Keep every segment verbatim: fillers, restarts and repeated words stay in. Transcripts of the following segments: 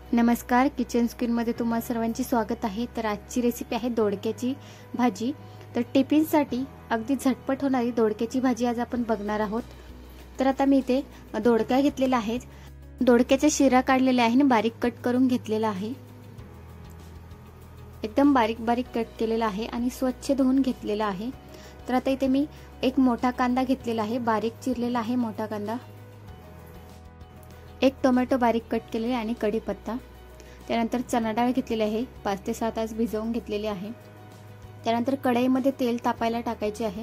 नमस्कार, किचन स्क्रीनमध्ये तुम्हा सर्वांचे स्वागत आहे। तर आजची रेसिपी आहे दोडक्याची भाजी। तर टिफिनसाठी अगदी झटपट होणारी दोडक्याची भाजी आज आपण बघणार आहोत। तर आता मी इथे दोडका घेतलेला आहे, दोडक्याचा शिरा काढलेला आहे आणि बारीक कट करून घेतलेला आहे। एकदम बारीक बारीक कट केलेला आहे आणि स्वच्छ धुवून घेतलेला आहे। तर आता इथे मी एक मोठा कांदा घेतलेला आहे, बारीक चिरलेला आहे मोठा कांदा, एक टोमॅटो बारीक कट केलेले आणि कढीपत्ता, त्यानंतर चणा डाळ घेतलेली आहे, पाच ते सात तास भिजवून घेतलेली आहे। त्यानंतर कढईमध्ये तेल तापायला टाकायचे आहे।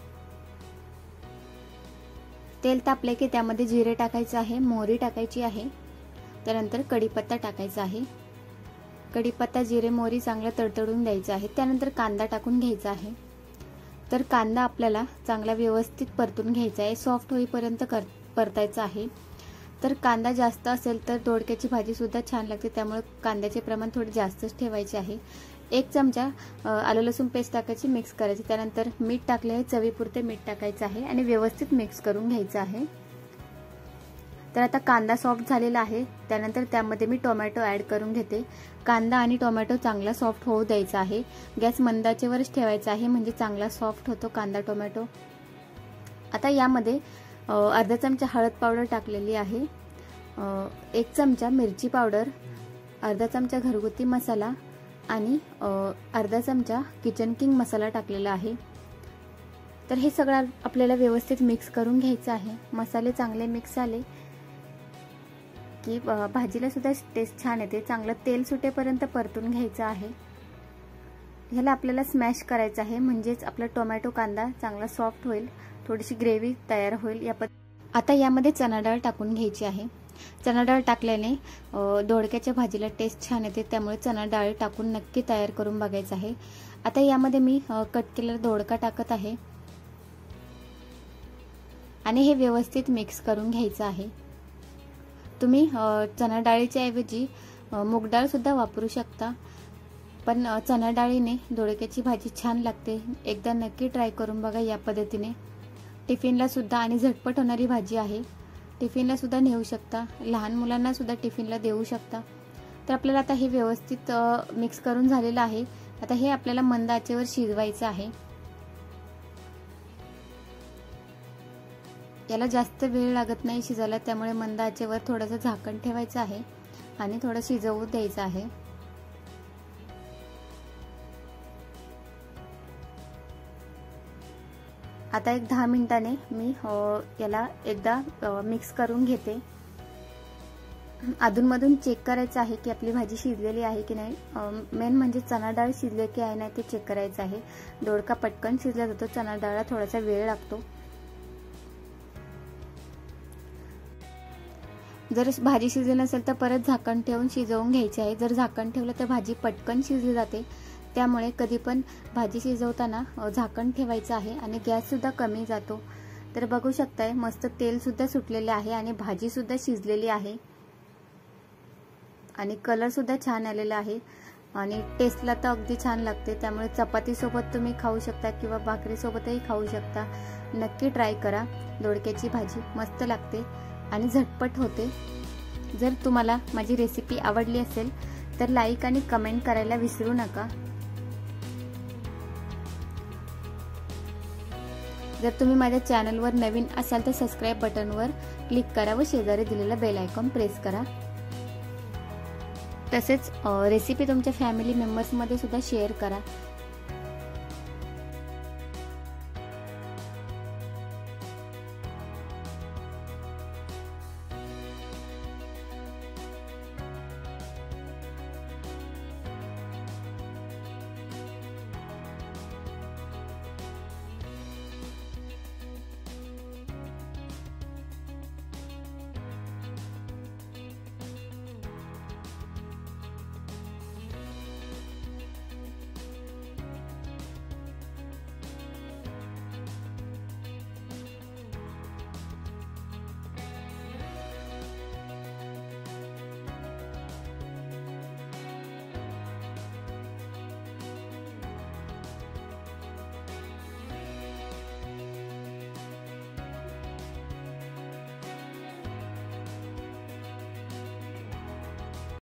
तेल तापले की त्यामध्ये जिरे टाकायचे आहे, मोहरी टाकायची आहे, त्यानंतर कढीपत्ता टाकायचा आहे। कढीपत्ता जिरे मोहरी चांगलं तडतडून द्यायचं आहे। त्यानंतर कांदा टाकून घ्यायचा आहे। तर कांदा आपल्याला चांगला व्यवस्थित परतून घ्यायचा आहे, सॉफ्ट होईपर्यंत परतायचा आहे। तर कांदा जास्त असेल तर दोडक्याची भाजी सुद्धा छान लागते, त्यामुळे कांद्याचे प्रमाण थोडे जास्तच ठेवायचे आहे। एक चमचा आलं लसूण पेस्ट टाकायची, मिक्स करायची। त्यानंतर मीठ टाकले आहे, चवीपुरते मीठ टाकायचं आहे आणि व्यवस्थित मिक्स करून घ्यायचं आहे। तर आता कांदा सॉफ्ट झालेला आहे, त्यानंतर त्यामध्ये मी टोमॅटो ऍड करून घेते। कांदा आणि टोमॅटो चांगला सॉफ्ट होऊ द्यायचा आहे, गॅस मंद आचेवरच ठेवायचा आहे, म्हणजे चांगला सॉफ्ट होतो कांदा टोमॅटो। आता यामध्ये अर्धा चमचा हळद पावडर टाकलेली आहे, एक चमचा मिरची पावडर, अर्धा चमचा घरगुती मसाला आणि अर्धा चमचा किचन किंग मसाला टाकलेला आहे। तर हे सगळं आपल्याला व्यवस्थित मिक्स करून घ्यायचं आहे। मसाले चांगले मिक्स झाले की भाजीला सुद्धा टेस्ट छान येते। चांगलं तेल सुटेपर्यंत परतून घ्यायचं आहे। ह्याला आपल्याला स्मॅश करायचं आहे, म्हणजेच आपला टोमॅटो कांदा चांगला सॉफ्ट होईल, थोडीशी ग्रेव्ही तयार होईल। या आता यामध्ये चणा डाळ टाकून घ्यायची आहे। चणा डाळ टाकल्याने दोडक्याच्या भाजीला टेस्ट छान येते, त्यामुळे चणा डाळ टाकून नक्की तयार करून बघायचं आहे। आता यामध्ये मी कट केलेला दोडका टाकत आहे आणि हे व्यवस्थित मिक्स करून घ्यायचं आहे। तुम्ही चणा डाळीच्या ऐवजी मूग डाळ सुद्धा वापरू शकता, पण चणा डाळीने दोडक्याची भाजी छान लागते। एकदा नक्की ट्राय करून बघा या पद्धतीने। टिफिनला सुद्धा आणि झटपट होणारी भाजी आहे, टिफिनला सुद्धा नेऊ शकता, लहान मुलांना सुद्धा टिफिनला देऊ शकता। तर आपल्याला आता हे व्यवस्थित मिक्स करून झालेलं आहे। आता हे आपल्याला मंद आचेवर शिजवायचं आहे। याला जास्त वेळ लागत नाही शिजायला, त्यामुळे मंद आचेवर थोडंसं झाकण ठेवायचं आहे आणि थोडं शिजवू द्यायचं आहे। आता एक दहा मिनिटाने मी याला एकदा मिक्स करून घेते। अधूनमधून चेक करायचं आहे की आपली भाजी शिजलेली आहे की नाही। मेन म्हणजे चणा डाळ शिजले की आहे नाही ते चेक करायचं आहे। दोडका पटकन शिजला जातो, चणा डाळला थोडासा वेळ लागतो। जर भाजी शिजली नसेल तर परत झाकण ठेवून शिजवून घ्यायची आहे। जर झाकण ठेवलं तर भाजी पटकन शिजली जाते, त्यामुळे कधी पण भाजी शिजवताना झाकण ठेवायचं आहे आणि गॅस सुद्धा कमी जातो। तर बघू शकताय मस्त तेल सुद्धा सुटलेले आहे आणि भाजी सुद्धा शिजलेली आहे आणि कलर सुद्धा छान आलेला आहे आणि टेस्टला तर अगदी छान लागते। त्यामुळे चपाती सोबत तुम्ही खाऊ शकता किंवा भाकरी सोबतही खाऊ शकता। नक्की ट्राय करा, दोडक्याची भाजी मस्त लागते आणि झटपट होते। जर तुम्हाला माझी रेसिपी आवडली असेल तर लाईक आणि कमेंट करायला विसरू नका। जर तुम्ही माझ्या चॅनलवर नवीन असाल तर सबस्क्राइब बटनवर क्लिक करा व शेजारी दिलेला बेल आयकॉन प्रेस करा। तसेच रेसिपी तुमच्या फॅमिली मेंबर्समध्ये सुद्धा शेअर करा,